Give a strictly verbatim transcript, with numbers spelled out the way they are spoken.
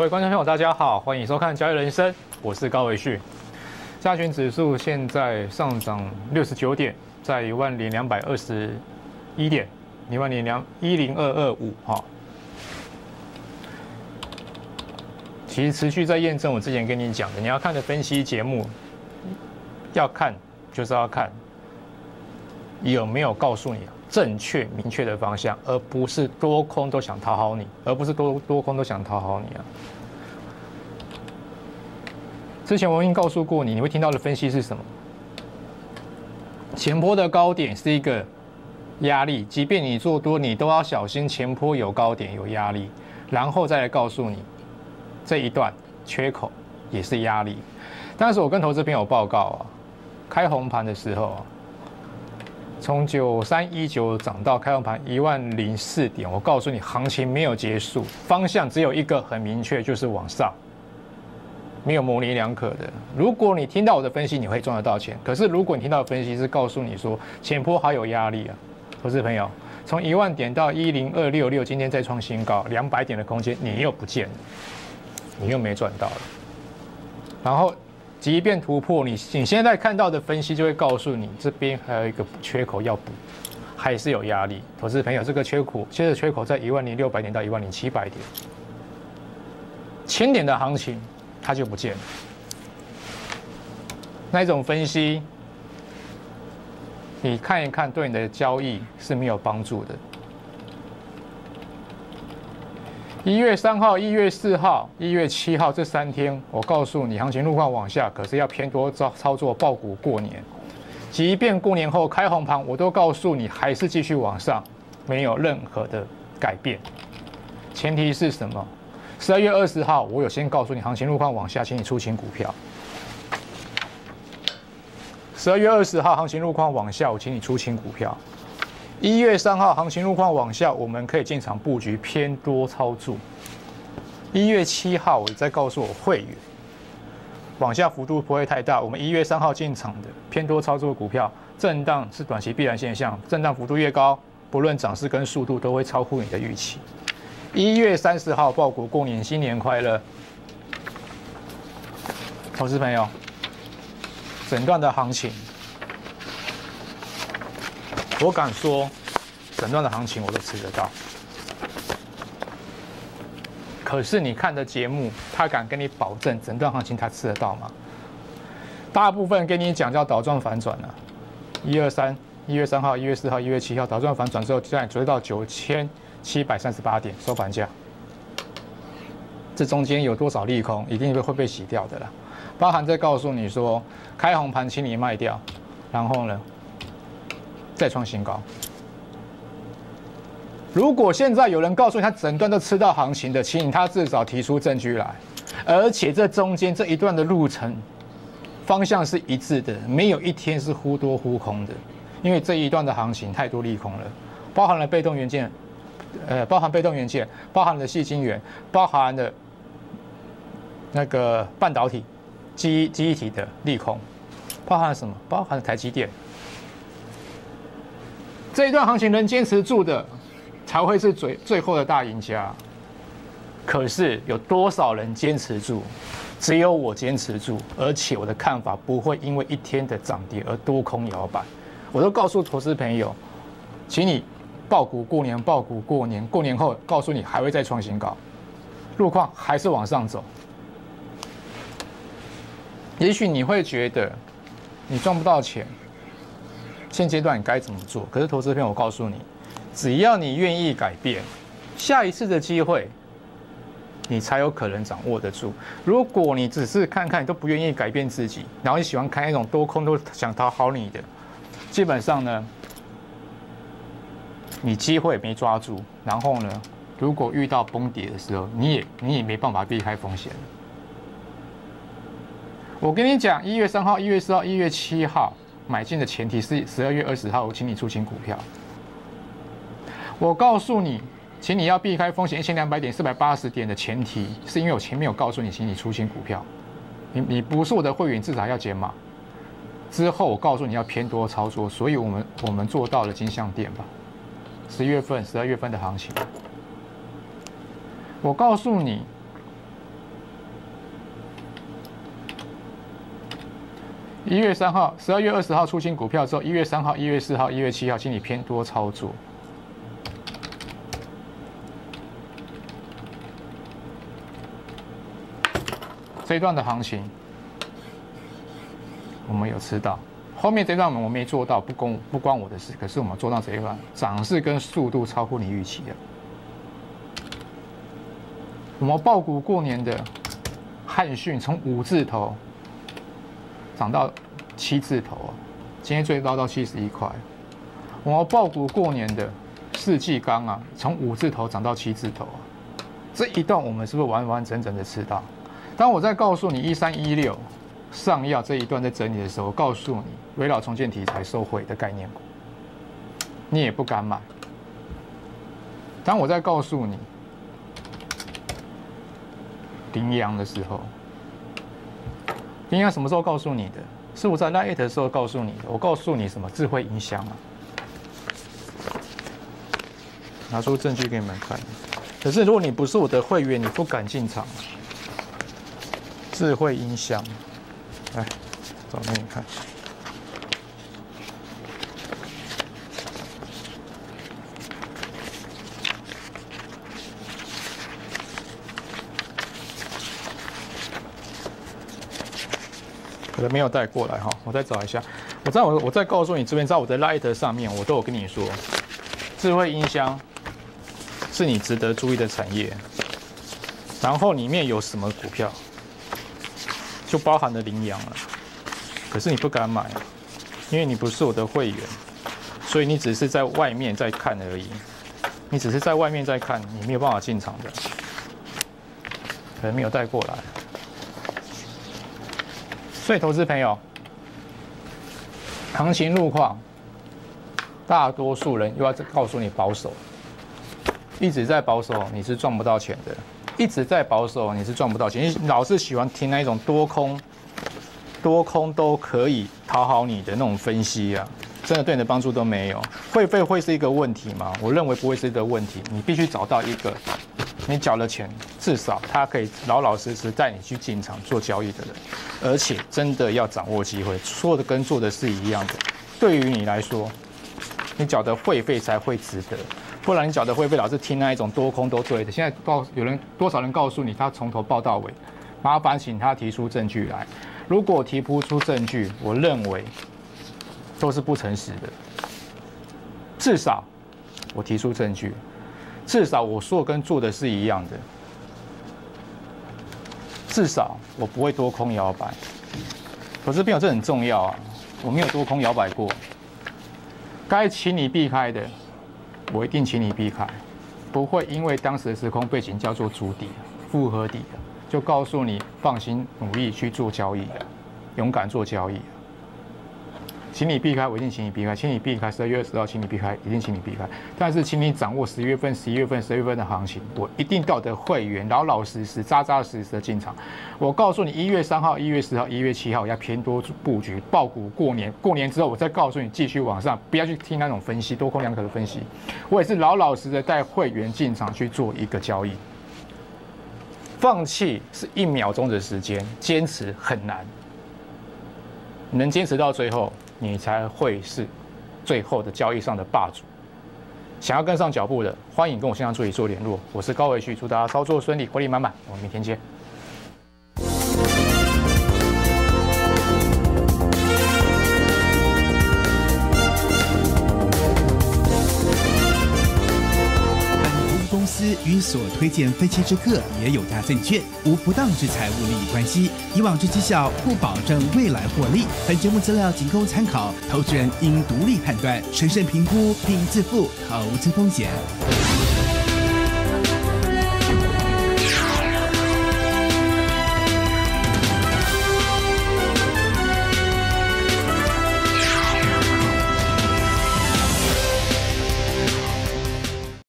位观众朋友，大家好，欢迎收看《交易人生》，我是高维旭。加权指数现在上涨六十九点，在一万零两百二十一点，一万零两一零二二五哈。其实持续在验证我之前跟你讲的，你要看的分析节目，要看就是要看有没有告诉你正确明确的方向，而不是多空都想讨好你，而不是多多空都想讨好你啊。之前我已经告诉过你，你会听到的分析是什么？前波的高点是一个压力，即便你做多，你都要小心前波有高点有压力，然后再来告诉你这一段缺口也是压力。但是我跟投资朋友报告啊，开红盘的时候啊，从九三一九涨到开红盘一万零四点，我告诉你，行情没有结束，方向只有一个很明确，就是往上，没有模棱两可的。如果你听到我的分析，你会赚得到钱。可是如果你听到的分析是告诉你说前波还有压力啊，投资朋友，从一万点到一零二六六，今天再创新高，两百点的空间你又不见了，你又没赚到了。然后即便突破，你你现在看到的分析就会告诉你，这边还有一个缺口要补，还是有压力。投资朋友，这个缺口，现在缺口在一万零六百点到一万零七百点，千点的行情它就不见了。那一种分析，你看一看，对你的交易是没有帮助的。一月三号、一月四号、一月七号这三天，我告诉你，行情路况往下，可是要偏多操操作抱股过年。即便过年后开红盘，我都告诉你，还是继续往上，没有任何的改变。前提是什么？十二月二十号，我有先告诉你，行情路况往下，请你出清股票。十二月二十号，行情路况往下，我请你出清股票。一月三号，行情路况往下，我们可以进场布局偏多操作。一月七号，我再告诉我会员，往下幅度不会太大。我们一月三号进场的偏多操作股票，震荡是短期必然现象，震荡幅度越高，不论涨势跟速度都会超乎你的预期。一月三十号，抱股过年，新年快乐，投资朋友，整段的行情。我敢说，整段的行情我都吃得到。可是你看的节目，他敢跟你保证整段行情他吃得到吗？大部分跟你讲叫倒转反转啊，一二三，一月三号、一月四号、一月七号倒转反转之后，再追到九千七百三十八点收盘价。这中间有多少利空，一定会会被洗掉的啦。包含在告诉你说，开红盘请你卖掉，然后呢？再创新高。如果现在有人告诉你他整段都吃到行情的，请他至少提出证据来，而且这中间这一段的路程方向是一致的，没有一天是忽多忽空的，因为这一段的行情太多利空了，包含了被动元件，呃，包含被动元件，包含了矽晶圆，包含了那个半导体、记忆记忆体的利空，包含了什么？包含了台积电。这一段行情能坚持住的，才会是最最后的大赢家。可是有多少人坚持住？只有我坚持住，而且我的看法不会因为一天的涨跌而多空摇摆。我都告诉投资朋友，请你抱股过年，抱股过年，过年后告诉你还会再创新高，路况还是往上走。也许你会觉得你赚不到钱。现阶段你该怎么做？可是投资朋友，我告诉你，只要你愿意改变，下一次的机会，你才有可能掌握得住。如果你只是看看，你都不愿意改变自己，然后你喜欢看那种多空都想讨好你的，基本上呢，你机会没抓住，然后呢，如果遇到崩跌的时候，你也你也没办法避开风险。我跟你讲，一月三号、一月四号、一月七号。买进的前提是十二月二十号，我请你出清股票。我告诉你，请你要避开风险一千两百点、四百八十点的前提，是因为我前面有告诉你，请你出清股票。你你不是我的会员，至少要减码。之后我告诉你要偏多操作，所以我们我们做到了金像店吧。十一月份、十二月份的行情，我告诉你， 一月三号、十二月二十号出清股票之后，一月三号、一月四号、一月七号，请你偏多操作。这一段的行情，我们有吃到。后面这段我们没做到，不关不关我的事。可是我们做到这一段，涨势跟速度超乎你预期的。我们抱股过年的汉讯从五字头涨到七字头啊，今天最高到七十一块。我们抱股过年的世纪钢啊，从五字头涨到七字头啊，这一段我们是不是完完整整的吃到？当我在告诉你一三一六上药这一段在整理的时候，我告诉你围绕重建题材收回的概念股，你也不敢买。当我在告诉你羚羊的时候，羚羊什么时候告诉你的？是我在 Lite 的时候告诉你的。我告诉你什么？智慧音箱啊，拿出证据给你们看。可是如果你不是我的会员，你不敢进场。智慧音箱，来找给你看。可能没有带过来哈，我再找一下。我在我我再告诉你，这边在我的 Lite 上面，我都有跟你说，智慧音箱是你值得注意的产业。然后里面有什么股票，就包含了羚羊了。可是你不敢买，因为你不是我的会员，所以你只是在外面在看而已。你只是在外面在看，你没有办法进场的。可能没有带过来。所以，投资朋友，行情路况，大多数人又要告诉你保守，一直在保守，你是赚不到钱的；一直在保守，你是赚不到钱。你老是喜欢听那一种多空、多空都可以讨好你的那种分析啊，真的对你的帮助都没有。会费会是一个问题吗？我认为不会是一个问题。你必须找到一个你缴了钱，至少他可以老老实实带你去进场做交易的人，而且真的要掌握机会，说的跟做的是一样的。对于你来说，你缴的会费才会值得，不然你缴的会费老是听那一种多空都对的。现在告有人多少人告诉你他从头报到尾，麻烦请他提出证据来。如果提不出证据，我认为都是不诚实的。至少我提出证据。至少我说的跟做的是一样的，至少我不会多空摇摆。投资朋友，这很重要啊！我没有多空摇摆过，该请你避开的，我一定请你避开，不会因为当时的时空背景叫做筑底、复合底，就告诉你放心努力去做交易，勇敢做交易。请你避开，我一定请你避开，请你避开。十二月二十号，请你避开，一定请你避开。但是，请你掌握十月份、十一月份、十二月份的行情，我一定到的会员老老实实、扎扎实实的进场。我告诉你，一月三号、一月四号、一月七号要偏多布局，抱股过年。过年之后，我再告诉你继续往上，不要去听那种分析多空两可的分析。我也是老老实实的带会员进场去做一个交易。放弃是一秒钟的时间，坚持很难。能坚持到最后，你才会是最后的交易上的霸主。想要跟上脚步的，欢迎跟我线上助理做联络。我是高维旭，祝大家操作顺利，获利满满。我们明天见。 公司与所推荐分期之客也有大证券，无不当之财务利益关系。以往之绩效不保证未来获利。本节目资料仅供参考，投资人应独立判断、审慎评估并自负投资风险。